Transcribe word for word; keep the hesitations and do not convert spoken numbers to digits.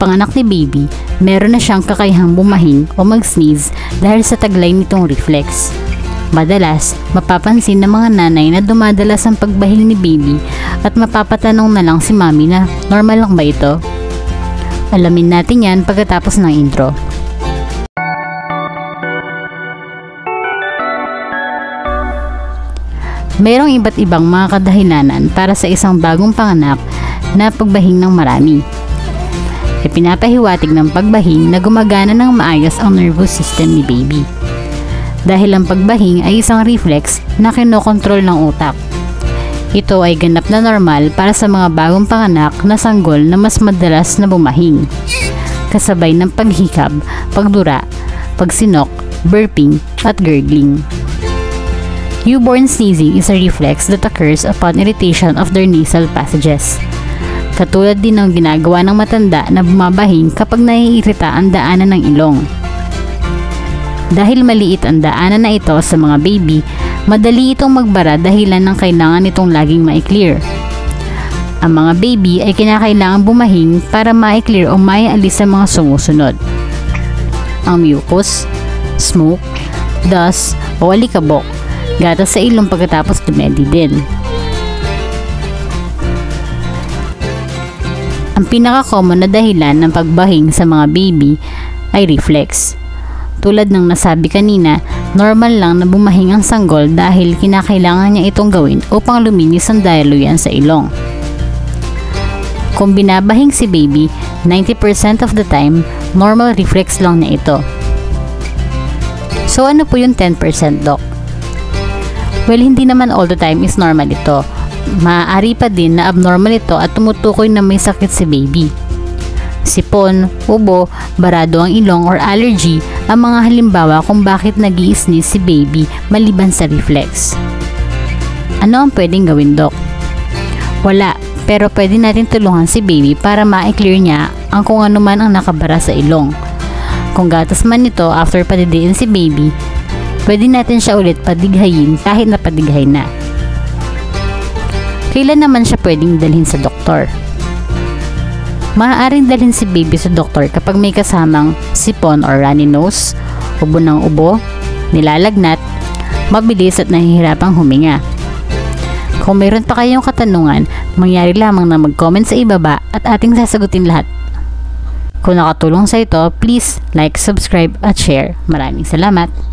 pagpanganak ni baby, meron na siyang kakayahang bumahing o mag-sneeze dahil sa taglay nitong reflex. Madalas, mapapansin ng mga nanay na dumadalas ang pagbahing ni baby at mapapatanong na lang si mami na normal lang ba ito? Alamin natin yan pagkatapos ng intro. Mayroong iba't ibang mga kadahilanan para sa isang bagong panganak na pagbahing ng marami. Ipinapahiwatig ng pagbahing na gumagana ng maayos ang nervous system ni baby. Dahil ang pagbahing ay isang reflex na kinokontrol ng utak. Ito ay ganap na normal para sa mga bagong panganak na sanggol na mas madalas na bumahing, kasabay ng paghikab, pagdura, pagsinok, burping, at gurgling. Newborn sneezing is a reflex that occurs upon irritation of their nasal passages. Katulad din ng ginagawa ng matanda na bumabahing kapag naiirita ang daanan ng ilong. Dahil maliit ang daanan na ito sa mga baby, madali itong magbara dahilan ng kailangan itong laging ma-clear. Ang mga baby ay kinakailangan bumahing para ma-clear o maialis sa mga sumusunod: ang mucus, smoke, dust o alikabok, gatas sa ilong pagkatapos dumedi din. Ang pinaka-common na dahilan ng pagbahing sa mga baby ay reflex. Tulad ng nasabi kanina, normal lang na bumahing ang sanggol dahil kinakailangan niya itong gawin upang luminis ang daluyan sa ilong. Kung binabahing si baby, ninety percent of the time, normal reflex lang niya ito. So ano po yung ten percent, Doc? Well, hindi naman all the time is normal ito. Maaari pa din na abnormal ito at tumutukoy na may sakit si baby. Sipon, ubo, barado ang ilong or allergy ang mga halimbawa kung bakit nag-i-sneeze si baby maliban sa reflex. Ano ang pwedeng gawin, Doc? Wala, pero pwede natin tulungan si baby para ma-clear niya ang kung ano man ang nakabara sa ilong. Kung gatas man ito after padidiin si baby, pwede natin siya ulit padighayin kahit napadighay na. Kailan naman siya pwedeng dalhin sa doktor? Maaaring dalhin si baby sa doktor kapag may kasamang sipon or runny nose, ubo ng ubo, nilalagnat, mabilis at nahihirapang huminga. Kung mayroon pa kayong katanungan, mangyari lamang na mag-comment sa ibaba at ating sasagutin lahat. Kung nakatulong sa ito, please like, subscribe at share. Maraming salamat!